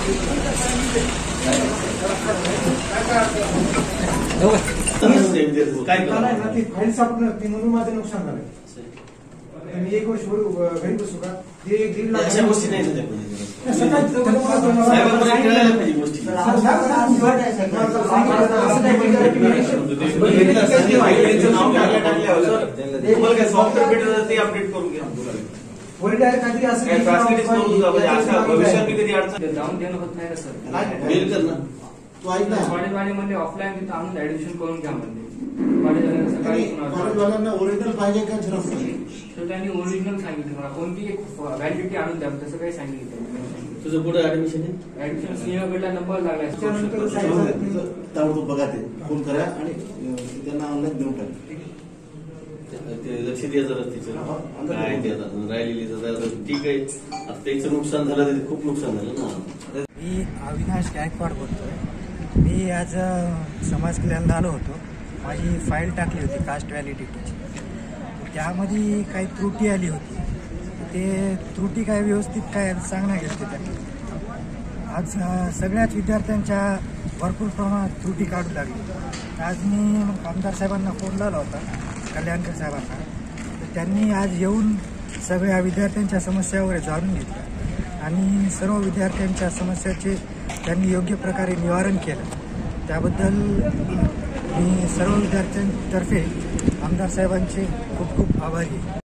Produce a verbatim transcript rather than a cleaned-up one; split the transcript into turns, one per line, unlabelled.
File सापडलं ती म्हणून माझं नुकसान झालं. मी एक वर्ष घरी बसू का ते एक दीड लाख अशा गोष्टी नाही अपडेट करून घ्या काहीतरी असं भविष्यात कधी अडचण जाऊन देणं होत नाही ना सर. मेल कर ना तू ऐक ना कॉलेजवाडीमध्ये ऑफलाईन तिथं आणून ऍडमिशन करून घ्या म्हणजे कॉलेजवाल्यांना ओरिजिनल पाहिजे का झेरॉक्स पाहिजे. तर त्यांनी ओरिजिनल सांगितलं मला कोणती एक व्हॅलिडिटी आणून द्या तसं काही सांगितलं. तुझं पुढे ऍडमिशन आहे ऍडमिशन सिंहगडला नंबर लागला ताबडतोब बघा ते फोन करा आणि त्यांना ऑनलाईन देऊन टाका. लक्ष द्या जरा तिचं काय ते आता राहिलेली ठीक आहे. आता त्यांचं नुकसान झालं ते खूप नुकसान झालं ना.
मी अविनाश गायकवाड बोलतोय. मी आज समाज कल्याणला आलो होतो. माझी फाईल टाकली होती कास्ट व्हॅलिडिटीची. त्यामध्ये काही त्रुटी आली होती. ते त्रुटी काय व्यवस्थित काय सांगण्यात घेतली त्यांनी. आज सगळ्याच विद्यार्थ्यांच्या भरपूर प्रमाणात त्रुटी काढू लागली. आज मी आमदार साहेबांना फोन लावला होता कल्याणकर साहेबांना. तर त्यांनी आज येऊन सगळ्या विद्यार्थ्यांच्या समस्या वगैरे जाणून घेतल्या आणि सर्व विद्यार्थ्यांच्या समस्याचे त्यांनी योग्य प्रकारे निवारण केलं. त्याबद्दल मी सर्व विद्यार्थ्यांतर्फे आमदार साहेबांचे खूप खूप आभारी आहे.